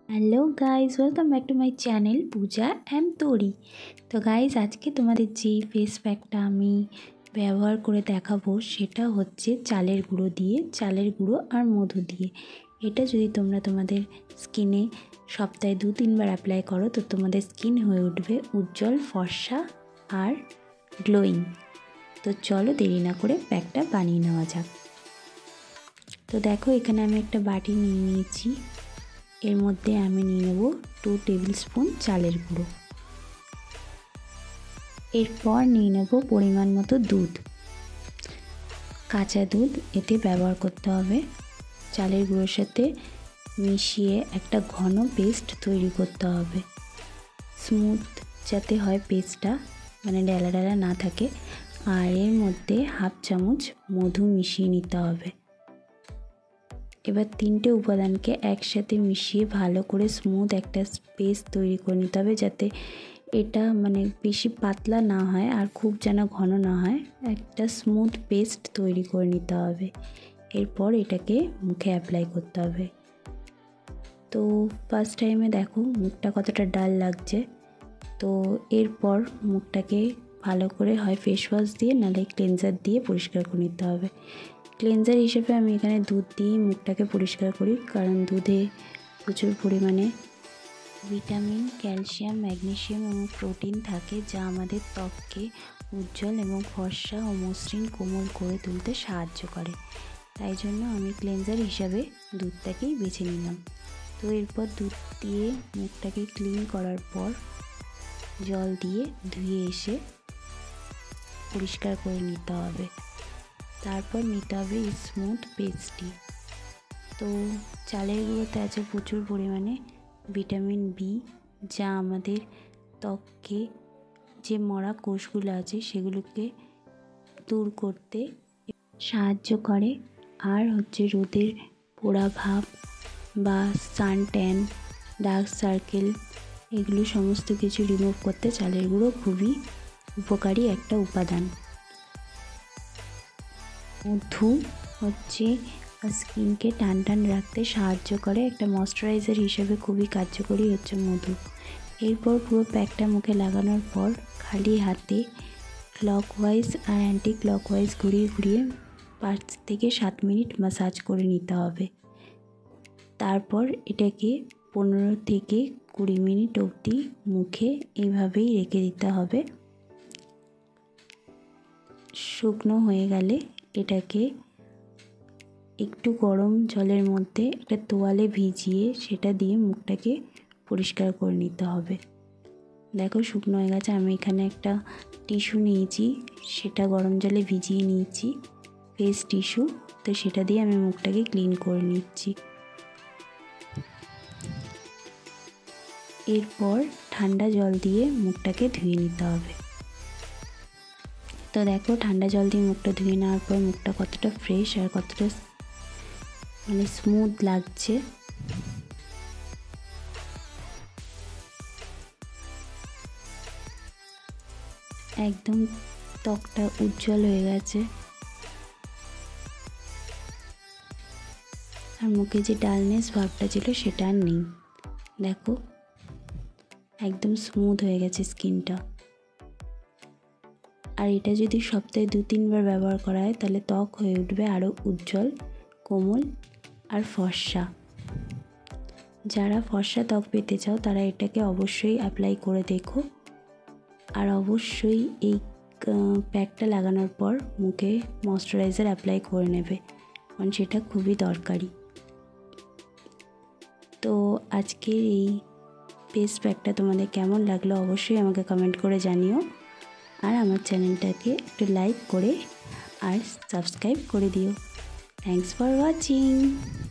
Hello guys, welcome back to my channel Puja and Tori. তো guys, আজকে তোমাদের যেই ফেস প্যাকটা আমি ব্যবহার করে দেখাবো সেটা হচ্ছে চালের গুঁড়ো আর মধু দিয়ে। এটা যদি তোমরা তোমাদের স্কিনে সপ্তাহে 2-3 বার অ্যাপ্লাই করো তো তোমাদের স্কিন হয়ে উঠবে উজ্জ্বল, ফর্সা আর গ্লোয়িং। তো চলো দেরি না করে প্যাকটা বানিয়ে নেওয়া যাক। তো দেখো, এখানে আমি একটা বাটি নিয়ে নিয়েছি। এর মধ্যে আমি নিয়ে নেব 2 টেবিল স্পুন চালের গুঁড়ো। এরপর নিয়ে নেব পরিমাণ মতো দুধ, কাঁচা দুধ এতে ব্যবহার করতে হবে। চালের গুঁড়োর সাথে মিশিয়ে একটা ঘন পেস্ট তৈরি করতে হবে। স্মুথ যাতে হয় পেস্টটা, মানে ডেলা ডেলা না থাকে। আর এর মধ্যে 1/2 চামচ মধু মিশিয়ে নিতে হবে। এবার 3টে উপাদানকে একসাথে মিশিয়ে ভালো করে স্মুথ একটা পেস্ট তৈরি করে নিতে হবে, যাতে এটা বেশি পাতলা না হয় আর খুব যেন ঘন না হয়। একটা স্মুথ পেস্ট তৈরি করে নিতে হবে। এরপর এটাকে মুখে অ্যাপ্লাই করতে হবে। তো ফার্স্ট টাইমে দেখো মুখটা কতটা ডাল লাগছে। তো এরপর মুখটাকে ভালো করে হয় ফেস ওয়াশ দিয়ে নাহলে ক্লেনজার দিয়ে পরিষ্কার করে নিতে হবে। ক্লেনজার হিসেবে আমি এখানে দুধ দিয়েই মুখটাকে পরিষ্কার করি, কারণ দুধে প্রচুর পরিমাণে ভিটামিন, ক্যালসিয়াম, ম্যাগনেসিয়াম এবং প্রোটিন থাকে, যা আমাদের ত্বককে উজ্জ্বল এবং ফর্সা ও মসৃণ কোমল করে তুলতে সাহায্য করে। তাই জন্য আমি ক্লেনজার হিসাবে দুধটাকেই বেছে নিলাম। তো এরপর দুধ দিয়ে মুখটাকে ক্লিন করার পর জল দিয়ে ধুয়ে এসে পরিষ্কার করে নিতে হবে। তারপর নিতে হবে স্মুথ পেস্টটি। তো চালের গুঁড়োতে আছে প্রচুর পরিমাণে ভিটামিন বি, যা আমাদের ত্বককে যে মরা কোষগুলো আছে সেগুলোকে দূর করতে সাহায্য করে। আর হচ্ছে রোদের পোড়া ভাব বা সান ট্যান, ডার্ক সার্কেল, এগুলো সমস্ত কিছু রিমুভ করতে চালের গুঁড়ো খুবই উপকারী একটা উপাদান। মধু হচ্ছে স্কিনকে টান টান রাখতে সাহায্য করে, একটা ময়শ্চারাইজার হিসেবে খুবই কার্যকরী হচ্ছে মধু। এরপর পুরো প্যাকটা মুখে লাগানোর পর খালি হাতে ক্লকওয়াইজ আর অ্যান্টি ক্লকওয়াইজ ঘুরিয়ে ঘুরিয়ে 5 থেকে 7 মিনিট ম্যাসাজ করে নিতে হবে। তারপর এটাকে 15 থেকে 20 মিনিট অবধি মুখে এইভাবেই রেখে দিতে হবে। শুকনো হয়ে গেলে এটাকে একটু গরম জলের মধ্যে একটা তোয়ালে ভিজিয়ে সেটা দিয়ে মুখটাকে পরিষ্কার করে নিতে হবে। দেখো শুকনো হয়ে গেছে। আমি এখানে একটা টিস্যু নিয়েছি, সেটা গরম জলে ভিজিয়ে নিয়েছি, ফেস টিস্যু। তো সেটা দিয়ে আমি মুখটাকে ক্লিন করে নিচ্ছি। এরপর ঠান্ডা জল দিয়ে মুখটাকে ধুয়ে নিতে হবে। তো দেখো ঠান্ডা জল দিয়ে মুখটা ধুয়ে নেওয়ার পর মুখটা কতটা ফ্রেশ আর কতটা স্মুথ লাগছে। একদম ত্বকটা উজ্জ্বল হয়ে গেছে আর মুখে যে ডালনেস ভাবটা ছিল সেটা আর নেই। দেখো একদম স্মুথ হয়ে গেছে স্কিনটা। আর এটা যদি সপ্তাহে 2-3 বার ব্যবহার করা হয় তাহলে ত্বক হয়ে উঠবে আরও উজ্জ্বল, কোমল আর ফর্সা। যারা ফর্সা ত্বক পেতে চাও তারা এটাকে অবশ্যই অ্যাপ্লাই করে দেখো। আর অবশ্যই এই প্যাকটা লাগানোর পর মুখে ময়শ্চারাইজার অ্যাপ্লাই করে নেবে, কারণ সেটা খুবই দরকারি। তো আজকের এই ফেস প্যাকটা তোমাদের কেমন লাগলো অবশ্যই আমাকে কমেন্ট করে জানিও। আর আমার চ্যানেলটাকে একটু লাইক করে আর সাবস্ক্রাইব করে দিও। Thanks for watching.